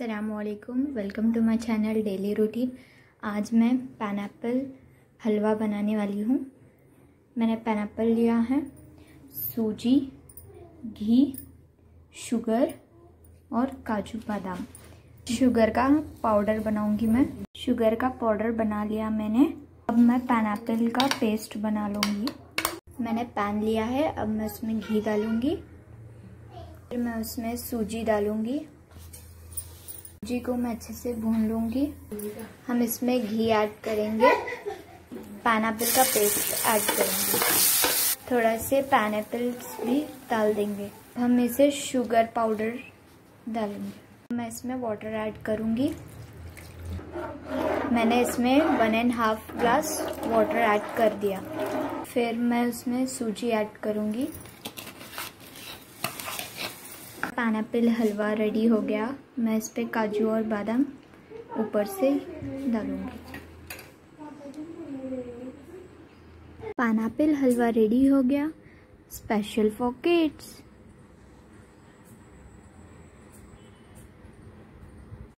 अस्सलामुअलैकुम, welcome to my channel daily routine. आज मैं पाइनएप्पल हलवा बनाने वाली हूँ। मैंने पाइनएप्पल लिया है, सूजी, घी, शुगर और काजू बादाम। शुगर का पाउडर बनाऊंगी मैं। शुगर का पाउडर बना लिया मैंने। अब मैं पाइनएप्पल का पेस्ट बना लूँगी। मैंने पैन लिया है, अब मैं उसमें घी डालूँगी, फिर मैं उसमें सूजी डालूँगी। सूजी को मैं अच्छे से भून लूँगी। हम इसमें घी ऐड करेंगे, पाइनएप्पल का पेस्ट ऐड करेंगे, थोड़ा से पाइनएप्पल्स भी डाल देंगे। हम इसे शुगर पाउडर डालेंगे। मैं इसमें वाटर ऐड करूँगी। मैंने इसमें 1.5 ग्लास वाटर ऐड कर दिया। फिर मैं उसमें सूजी ऐड करूँगी। पाइनएप्पल हलवा रेडी हो गया। मैं इस पे काजू और बादाम ऊपर से डालूंगी। पाइनएप्पल हलवा रेडी हो गया, स्पेशल फॉर किड्स।